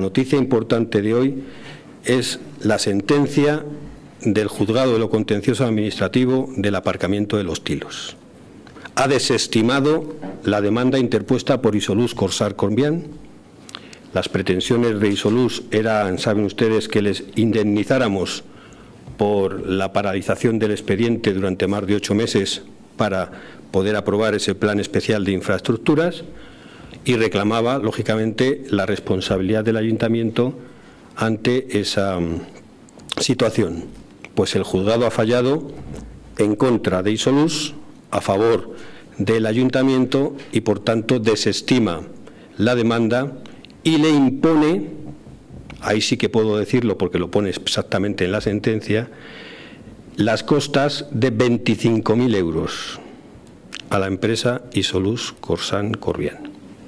noticia importante de hoy es la sentencia del Juzgado de lo Contencioso Administrativo del aparcamiento de Los Tilos. Ha desestimado la demanda interpuesta por Isolús Corsán Corbián. Las pretensiones de Isolús eran, saben ustedes, que les indemnizáramos por la paralización del expediente durante más de 8 meses para poder aprobar ese plan especial de infraestructuras, y reclamaba, lógicamente, la responsabilidad del ayuntamiento ante esa situación. Pues el juzgado ha fallado en contra de Isolús, a favor del ayuntamiento, y por tanto desestima la demanda y le impone, ahí sí que puedo decirlo porque lo pone exactamente en la sentencia, las costas de 25.000 euros a la empresa Isolús Corsán Corbián.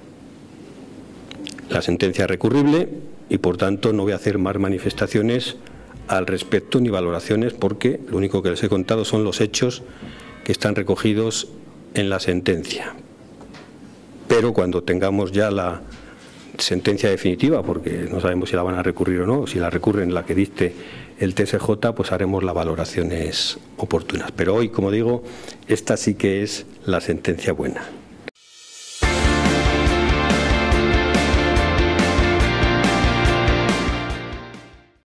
La sentencia es recurrible y por tanto no voy a hacer más manifestaciones al respecto ni valoraciones, porque lo único que les he contado son los hechos que están recogidos en la sentencia. Pero cuando tengamos ya la sentencia definitiva, porque no sabemos si la van a recurrir o no, si la recurren, la que dicte el TSJ, pues haremos las valoraciones oportunas. Pero hoy, como digo, esta sí que es la sentencia buena.